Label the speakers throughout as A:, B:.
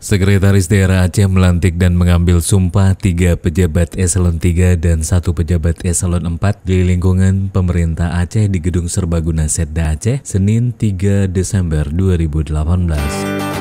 A: Sekretaris Daerah Aceh melantik dan mengambil sumpah 3 pejabat eselon 3 dan 1 pejabat eselon 4 di lingkungan pemerintah Aceh di Gedung Serbaguna Setda Aceh, Senin 3 Desember 2018.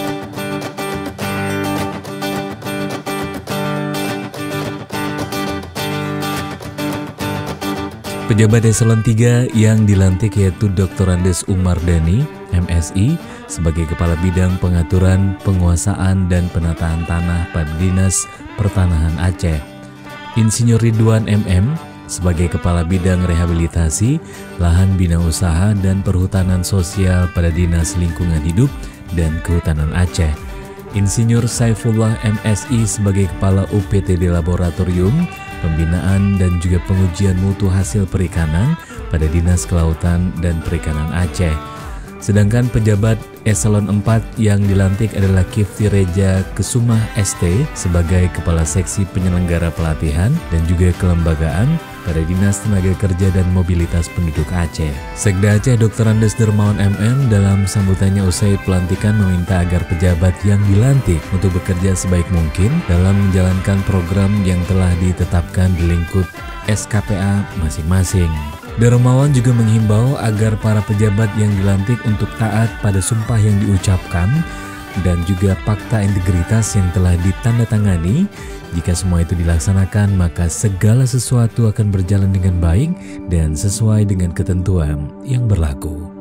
A: Pejabat eselon 3 yang dilantik yaitu Dr. Andes Umar Dhani, MSI, sebagai Kepala Bidang Pengaturan, Penguasaan, dan Penataan Tanah pada Dinas Pertanahan Aceh. Insinyur Ridwan MM sebagai Kepala Bidang Rehabilitasi, Lahan Bina Usaha, dan Perhutanan Sosial pada Dinas Lingkungan Hidup dan Kehutanan Aceh. Insinyur Saifullah MSI sebagai Kepala UPTD Laboratorium, Pembinaan dan juga Pengujian Mutu Hasil Perikanan pada Dinas Kelautan dan Perikanan Aceh. Sedangkan pejabat eselon 4 yang dilantik adalah Kifti Reja Kesumah ST sebagai Kepala Seksi Penyelenggara Pelatihan dan juga Kelembagaan pada Dinas Tenaga Kerja dan Mobilitas Penduduk Aceh. Sekda Aceh Dr. Andes Dermawan MM dalam sambutannya usai pelantikan meminta agar pejabat yang dilantik untuk bekerja sebaik mungkin dalam menjalankan program yang telah ditetapkan di lingkup SKPA masing-masing. Dermawan juga menghimbau agar para pejabat yang dilantik untuk taat pada sumpah yang diucapkan dan juga fakta integritas yang telah ditandatangani. Jika semua itu dilaksanakan, maka segala sesuatu akan berjalan dengan baik dan sesuai dengan ketentuan yang berlaku.